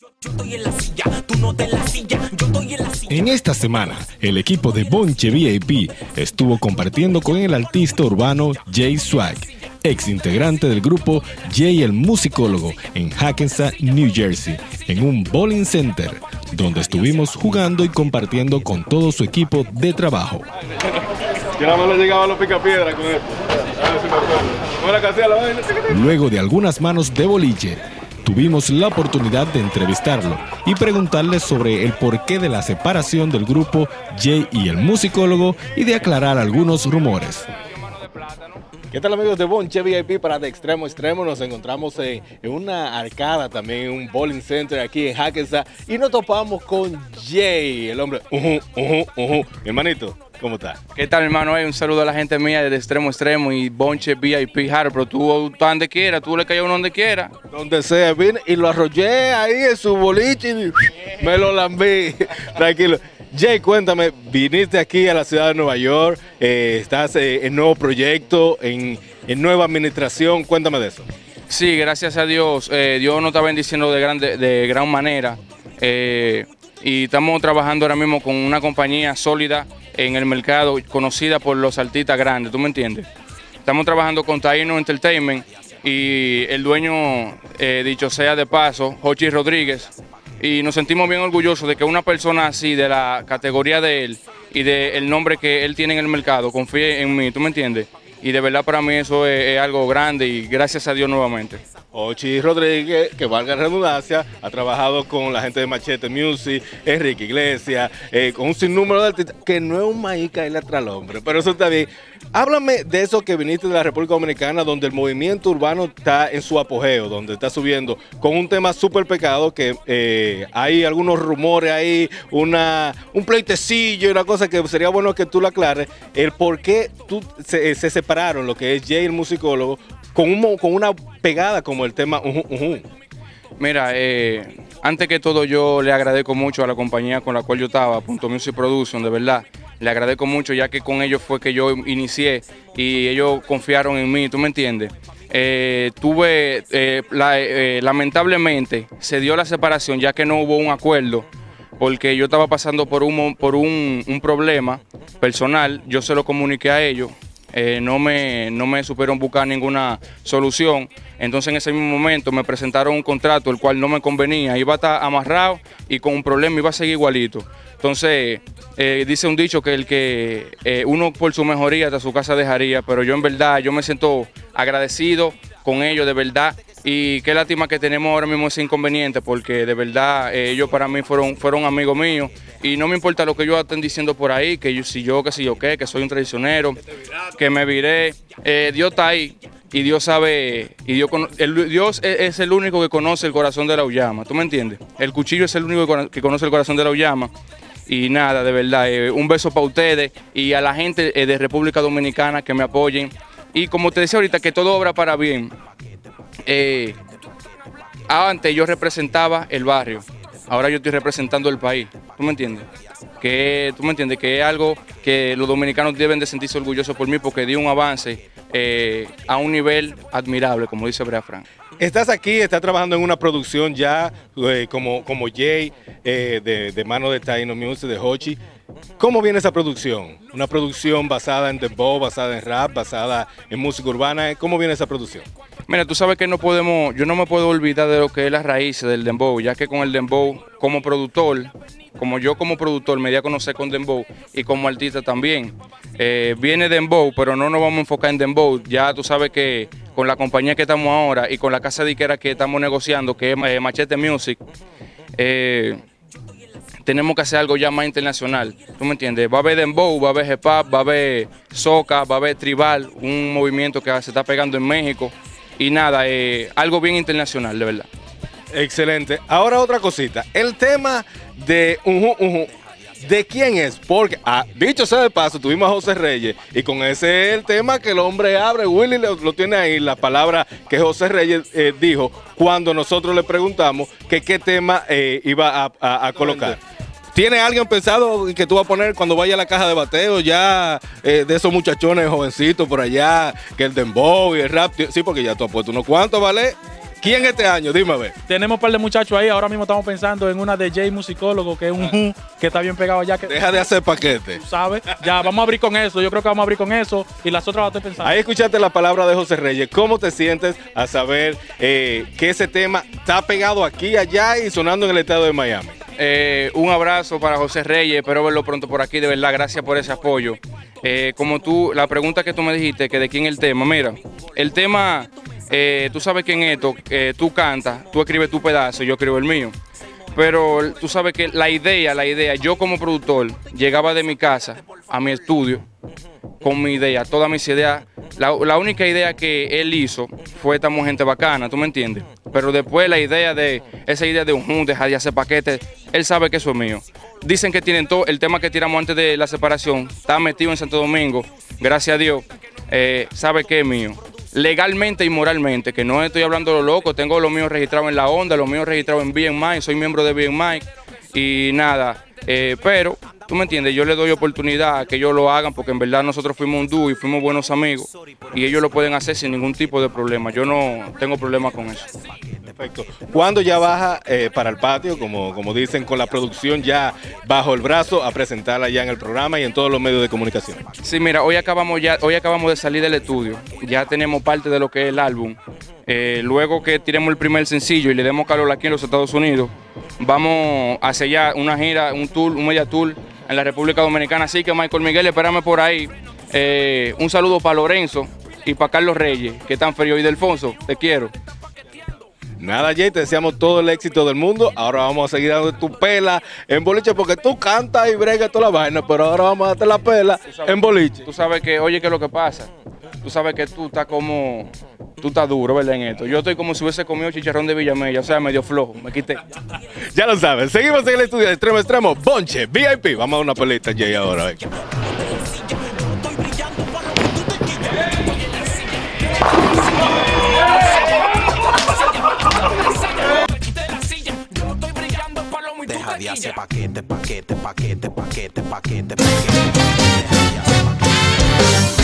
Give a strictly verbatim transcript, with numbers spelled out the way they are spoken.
En esta semana, el equipo de Bonche V I P estuvo compartiendo con el artista urbano Jay Swag, ex integrante del grupo Jay el Musicólogo, en Hackensack, New Jersey, en un bowling center, donde estuvimos jugando y compartiendo con todo su equipo de trabajo. Yo nada más le llegaba a los picapiedras con esto. A ver si me acuerdo. ¿Cómo era que hacía la vaina? Luego de algunas manos de boliche, tuvimos la oportunidad de entrevistarlo y preguntarle sobre el porqué de la separación del grupo Jay y el Musicólogo y de aclarar algunos rumores. ¿Qué tal, amigos de Bonche V I P para De Extremo a Extremo? Nos encontramos en, en una arcada, también en un bowling center aquí en Hackensack, y nos topamos con Jay, el hombre. Uh -huh, uh -huh, uh -huh. Mi hermanito, ¿cómo está? ¿Qué tal, hermano? Hey, un saludo a la gente mía de Extremo a Extremo y Bonche V I P Harper. Tú estás donde quiera, tú le caes uno donde quiera. Donde sea, vine y lo arrollé ahí en su boliche y me lo lambí. Tranquilo. Jay, cuéntame, viniste aquí a la ciudad de Nueva York, eh, estás eh, en nuevo proyecto, en, en nueva administración, cuéntame de eso. Sí, gracias a Dios, eh, Dios nos está bendiciendo de gran, de, de gran manera eh, y estamos trabajando ahora mismo con una compañía sólida en el mercado, conocida por los artistas grandes, ¿tú me entiendes? Estamos trabajando con Taino Entertainment y el dueño, eh, dicho sea de paso, Jochi Rodríguez. Y nos sentimos bien orgullosos de que una persona así, de la categoría de él y del nombre que él tiene en el mercado, confíe en mí, ¿tú me entiendes? Y de verdad para mí eso es, es algo grande y gracias a Dios nuevamente. Jochi Rodríguez, que valga la redundancia, ha trabajado con la gente de Machete Music, Enrique Iglesias, eh, con un sinnúmero de artistas, que no es un maíz caerle atrás al hombre, pero eso está bien. Háblame de eso que viniste de la República Dominicana, donde el movimiento urbano está en su apogeo, donde está subiendo con un tema súper pecado, que eh, hay algunos rumores ahí, una, un pleitecillo y una cosa que sería bueno que tú lo aclares, el por qué tú, se, se separaron lo que es Jay el Musicólogo, Con, un, con una pegada como el tema uh -huh, uh -huh. Mira, eh, antes que todo yo le agradezco mucho a la compañía con la cual yo estaba, Punto Music Production, de verdad. Le agradezco mucho ya que con ellos fue que yo inicié y ellos confiaron en mí, ¿tú me entiendes? Eh, tuve, eh, la, eh, lamentablemente se dio la separación ya que no hubo un acuerdo, porque yo estaba pasando por un, por un, un problema personal, yo se lo comuniqué a ellos. Eh, no, me, no me supieron buscar ninguna solución, entonces en ese mismo momento me presentaron un contrato el cual no me convenía, iba a estar amarrado y con un problema iba a seguir igualito. Entonces eh, dice un dicho que el que eh, uno por su mejoría hasta su casa dejaría, pero yo en verdad yo me siento agradecido con ellos de verdad y qué lástima que tenemos ahora mismo ese inconveniente porque de verdad eh, ellos para mí fueron, fueron amigos míos y no me importa lo que ellos estén diciendo por ahí, que yo, si yo, que si yo qué, que soy un traicionero, que me viré, eh, Dios está ahí y Dios sabe, y Dios, el, Dios es el único que conoce el corazón de la Ullama, ¿tú me entiendes? El cuchillo es el único que conoce el corazón de la Ullama. Y nada, de verdad, eh, un beso para ustedes y a la gente eh, de República Dominicana que me apoyen. Y como te decía ahorita, que todo obra para bien. Eh, antes yo representaba el barrio, ahora yo estoy representando el país, ¿tú me entiendes? Que, ¿tú me entiendes? Que es algo que los dominicanos deben de sentirse orgullosos por mí porque di un avance eh, a un nivel admirable, como dice Brea Frank. Estás aquí, estás trabajando en una producción ya eh, como, como Jay, eh, de, de mano de Taino Music, de Jochi. ¿Cómo viene esa producción? Una producción basada en dembow, basada en rap, basada en música urbana. ¿Cómo viene esa producción? Mira, tú sabes que no podemos, yo no me puedo olvidar de lo que es las raíces del dembow, ya que con el dembow, como productor, como yo como productor me di a conocer con dembow y como artista también. Eh, viene dembow, pero no nos vamos a enfocar en dembow. Ya tú sabes que con la compañía que estamos ahora y con la casa disquera que estamos negociando, que es eh, Machete Music, eh, tenemos que hacer algo ya más internacional, ¿tú me entiendes? Va a haber dembow, va a haber hip hop, va a haber soca, va a haber tribal, un movimiento que se está pegando en México y nada, eh, algo bien internacional, de verdad. Excelente. Ahora otra cosita, el tema de uh -huh, uh -huh, ¿de quién es? Porque, ah, dicho sea de paso, tuvimos a José Reyes y con ese es el tema que el hombre abre. Willy lo, lo tiene ahí, la palabra que José Reyes eh, dijo cuando nosotros le preguntamos que qué tema eh, iba a, a, a colocar. ¿Tiene alguien pensado que tú vas a poner cuando vaya a la caja de bateo ya eh, de esos muchachones jovencitos por allá, que el dembow y el rap? Sí, porque ya tú has puesto unos cuantos, ¿vale? ¿Quién este año? Dime a ver. Tenemos un par de muchachos ahí. Ahora mismo estamos pensando en una de Jay Musicólogo, que es un uh, que está bien pegado allá. Que, Deja de hacer paquete. tú ¿sabes? Ya, vamos a abrir con eso. Yo creo que vamos a abrir con eso. Y las otras las estoy pensando. Ahí escuchaste la palabra de José Reyes. ¿Cómo te sientes a saber eh, que ese tema está pegado aquí, allá y sonando en el estado de Miami? Eh, un abrazo para José Reyes, espero verlo pronto por aquí, de verdad, gracias por ese apoyo. Eh, como tú, la pregunta que tú me dijiste, que de quién el tema, mira, el tema, eh, tú sabes que en esto, eh, tú cantas, tú escribes tu pedazo, yo escribo el mío. Pero tú sabes que la idea, la idea, yo como productor, llegaba de mi casa a mi estudio con mi idea, todas mis ideas. La, la única idea que él hizo fue Estamos Gente Bacana, ¿tú me entiendes? Pero después la idea de, esa idea de un jun, dejar de hacer paquetes, él sabe que eso es mío. Dicen que tienen todo, el tema que tiramos antes de la separación, está metido en Santo Domingo, gracias a Dios, eh, sabe que es mío. Legalmente y moralmente, que no estoy hablando de lo loco, tengo lo mío registrado en La Onda, lo mío registrado en B M I, soy miembro de B M I y nada, eh, pero tú me entiendes, yo le doy oportunidad a que ellos lo hagan porque en verdad nosotros fuimos un dúo y fuimos buenos amigos y ellos lo pueden hacer sin ningún tipo de problema, yo no tengo problema con eso. Perfecto. ¿Cuándo ya baja eh, para el patio, como, como dicen, con la producción ya bajo el brazo a presentarla ya en el programa y en todos los medios de comunicación? Sí, mira, hoy acabamos ya, hoy acabamos de salir del estudio, ya tenemos parte de lo que es el álbum. Eh, luego que tiremos el primer sencillo y le demos calor aquí en los Estados Unidos, vamos a hacer ya una gira, un tour, un media tour en la República Dominicana. Así que Michael Miguel, espérame por ahí. Eh, un saludo para Lorenzo y para Carlos Reyes, que están fríos, y Delfonso, te quiero. Nada, Jay, te deseamos todo el éxito del mundo. Ahora vamos a seguir dando tu pela en boliche porque tú cantas y bregas toda la vaina, pero ahora vamos a darte la pela en boliche. Tú sabes que, oye, ¿qué es lo que pasa? Tú sabes que tú estás como, tú estás duro, ¿verdad? En esto. Yo estoy como si hubiese comido chicharrón de Villamella, o sea, medio flojo, me quité. Ya lo sabes, seguimos en el estudio de Extremo a Extremo, Bonche, V I P. Vamos a dar una pelita, Jay, ahora. Ven. Deja de hacer paquete, paquete, paquete, paquete, paquete, paquete. Deja de hacer paquete.